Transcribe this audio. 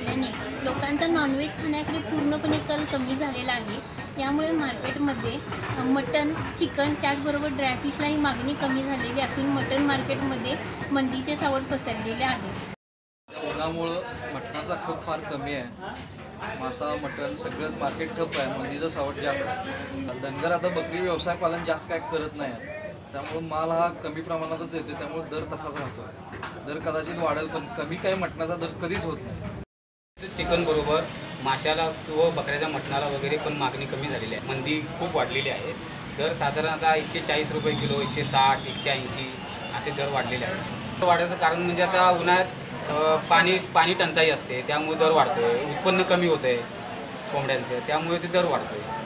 असल्याने लोकांचा नॉनव्हेज खाण्याकडे पूर्णपणे कल कमी झालेला आहे। यामुळे मार्केटमध्ये मटण, चिकन त्याचबरोबर ड्रायफिशलाही मागणी कमी झालेली असून मटण मार्केटमध्ये मंदीचे सावट पसरलेले आहे। उन्हामुळं मटणाचा खप फार कमी आहे। मासा, मटण सगळंच मार्केट ठप आहे, मंदीचं सावट जास्त आहे। धनगर आता बकरी व्यवसाय पालन जास्त काय करत नाही, त्यामुळे माल हा कमी प्रमाणातच येतो, त्यामुळे दर तसाच राहतो। दर कदाचित वाढेल पण कमी काय मटणाचा दर कधीच होत नाही। चिकन बरोबर माशाला किंवा बकऱ्याच्या मटणाला वगैरे पण मागणी कमी झालेली आहे, मंदी खूप वाढलेली आहे। दर साधारणतः 140 रुपये किलो, 160, 180 असे दर वाढलेले आहेत। वाढायचं कारण म्हणजे आता उन्हाळ्यात पाणी टंचाई असते, त्यामुळे दर वाढतोय। उत्पन्न कमी होतंय कोंबड्यांचं, त्यामुळे ते दर वाढतोय।